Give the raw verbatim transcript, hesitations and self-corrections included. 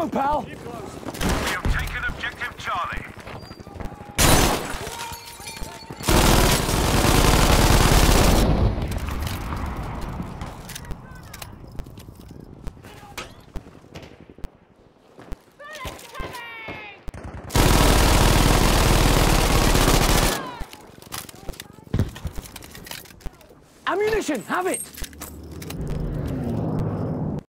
go, pal! We have taken objective Charlie. Ammunition, have it!